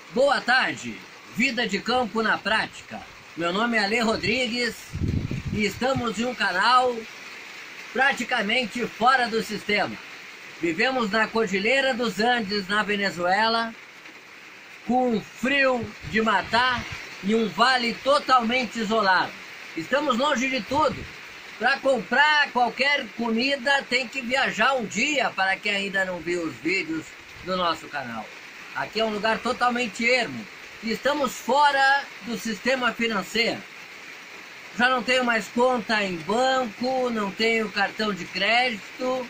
Boa tarde, vida de campo na prática. Meu nome é Ale Rodrigues e estamos em um canal praticamente fora do sistema. Vivemos na Cordilheira dos Andes, na Venezuela, com um frio de matar e um vale totalmente isolado. Estamos longe de tudo. Para comprar qualquer comida tem que viajar um dia, para quem ainda não viu os vídeos do nosso canal. Aqui é um lugar totalmente ermo. E estamos fora do sistema financeiro. Já não tenho mais conta em banco, não tenho cartão de crédito.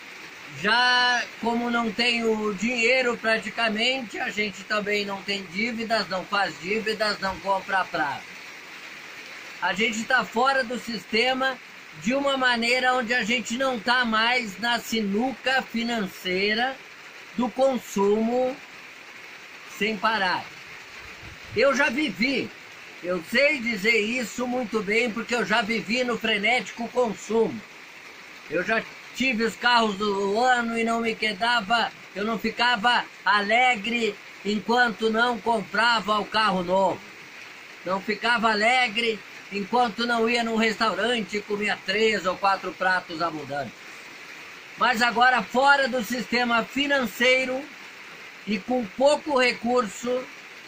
Já como não tenho dinheiro praticamente, a gente também não tem dívidas, não faz dívidas, não compra a prazo. A gente está fora do sistema de uma maneira onde a gente não está mais na sinuca financeira do consumo sem parar. Eu já vivi, eu sei dizer isso muito bem porque eu já vivi no frenético consumo. Eu já tive os carros do ano e não me quedava, eu não ficava alegre enquanto não comprava o carro novo. Não ficava alegre enquanto não ia num restaurante e comia 3 ou 4 pratos abundantes. Mas agora fora do sistema financeiro e com pouco recurso,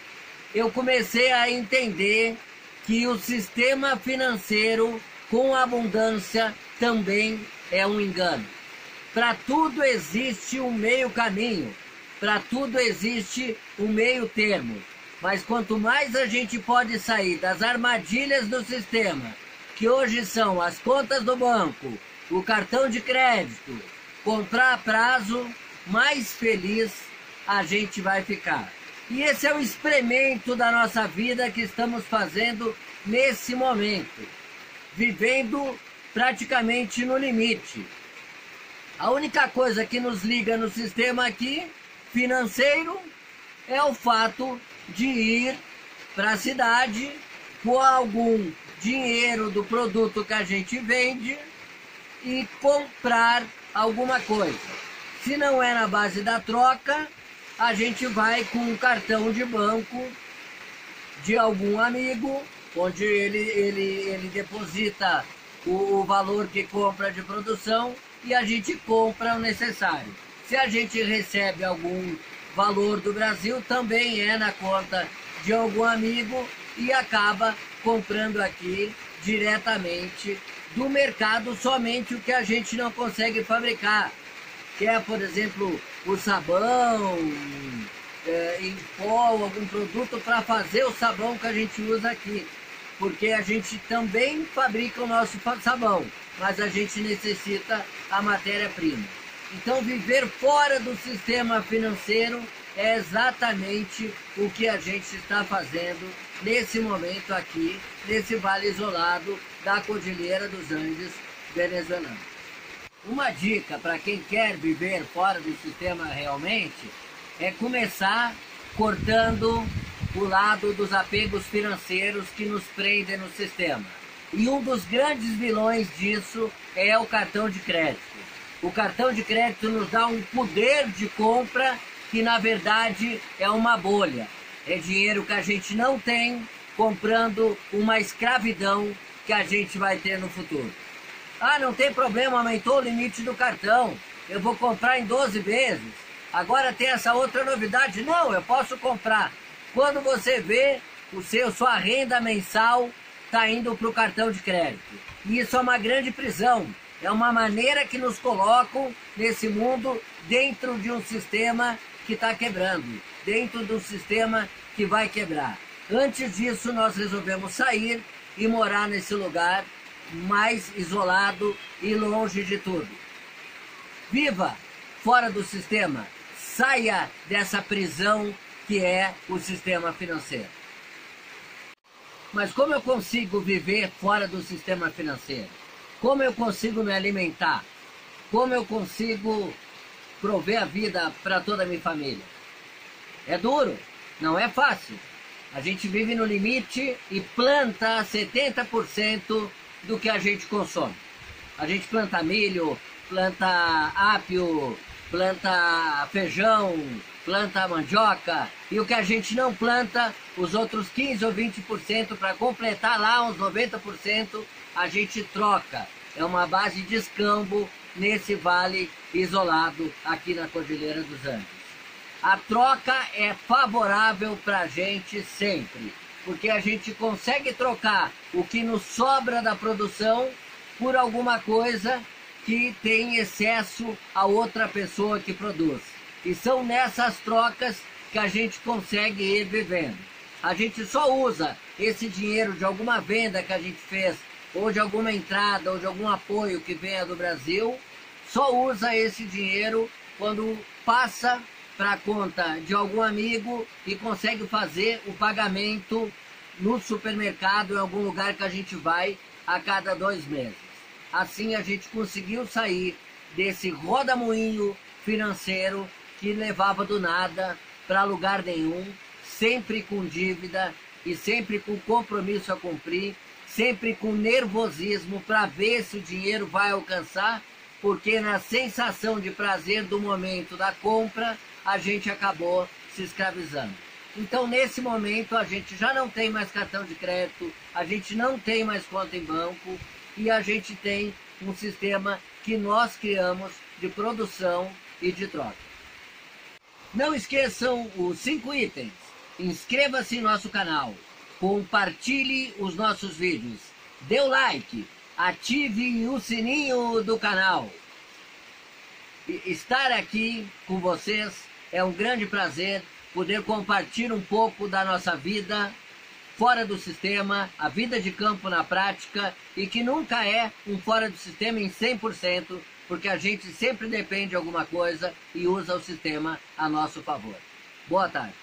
eu comecei a entender que o sistema financeiro com abundância também é um engano. Para tudo existe um meio caminho, para tudo existe um meio termo. Mas quanto mais a gente pode sair das armadilhas do sistema, que hoje são as contas do banco, o cartão de crédito, comprar a prazo, mais feliz a gente vai ficar. E esse é o experimento da nossa vida que estamos fazendo nesse momento, vivendo praticamente no limite. A única coisa que nos liga no sistema aqui, financeiro, é o fato de ir para a cidade com algum dinheiro do produto que a gente vende e comprar alguma coisa. Se não é na base da troca, a gente vai com um cartão de banco de algum amigo, onde ele deposita o valor que compra de produção e a gente compra o necessário. Se a gente recebe algum valor do Brasil, também é na conta de algum amigo e acaba comprando aqui diretamente do mercado somente o que a gente não consegue fabricar, que é, por exemplo, o sabão em pó, algum produto para fazer o sabão que a gente usa aqui, porque a gente também fabrica o nosso sabão, mas a gente necessita a matéria-prima. Então, viver fora do sistema financeiro é exatamente o que a gente está fazendo nesse momento aqui, nesse vale isolado da Cordilheira dos Andes venezuelano. Uma dica para quem quer viver fora do sistema realmente é começar cortando o lado dos apegos financeiros que nos prendem no sistema. E um dos grandes vilões disso é o cartão de crédito. O cartão de crédito nos dá um poder de compra que na verdade é uma bolha. É dinheiro que a gente não tem comprando uma escravidão que a gente vai ter no futuro. Ah, não tem problema, aumentou o limite do cartão, eu vou comprar em 12 vezes. Agora tem essa outra novidade, não, eu posso comprar. Quando você vê, sua renda mensal está indo para o cartão de crédito. E isso é uma grande prisão, é uma maneira que nos colocam nesse mundo dentro de um sistema que está quebrando, dentro de um sistema que vai quebrar. Antes disso, nós resolvemos sair e morar nesse lugar mais isolado e longe de tudo. Viva fora do sistema, saia dessa prisão que é o sistema financeiro. Mas como eu consigo viver fora do sistema financeiro? Como eu consigo me alimentar? Como eu consigo prover a vida para toda a minha família? É duro, não é fácil. A gente vive no limite e planta 70% do que a gente consome. A gente planta milho, planta ápio, planta feijão, planta mandioca, e o que a gente não planta, os outros 15 ou 20% para completar lá uns 90%, a gente troca. É uma base de escambo nesse vale isolado aqui na Cordilheira dos Andes. A troca é favorável para a gente sempre, porque a gente consegue trocar o que nos sobra da produção por alguma coisa que tem excesso a outra pessoa que produz. E são nessas trocas que a gente consegue ir vivendo. A gente só usa esse dinheiro de alguma venda que a gente fez, ou de alguma entrada, ou de algum apoio que venha do Brasil, só usa esse dinheiro quando passa para a conta de algum amigo e consegue fazer o pagamento no supermercado, em algum lugar que a gente vai a cada 2 meses. Assim a gente conseguiu sair desse rodamuinho financeiro que levava do nada para lugar nenhum, sempre com dívida e sempre com compromisso a cumprir, sempre com nervosismo para ver se o dinheiro vai alcançar, porque na sensação de prazer do momento da compra, a gente acabou se escravizando. Então, nesse momento, a gente já não tem mais cartão de crédito, a gente não tem mais conta em banco, e a gente tem um sistema que nós criamos de produção e de troca. Não esqueçam os 5 itens. Inscreva-se em nosso canal, compartilhe os nossos vídeos, dê o like, ative o sininho do canal. Estar aqui com vocês é um grande prazer, poder compartilhar um pouco da nossa vida fora do sistema, a vida de campo na prática, e que nunca é um fora do sistema em 100%, porque a gente sempre depende de alguma coisa e usa o sistema a nosso favor. Boa tarde.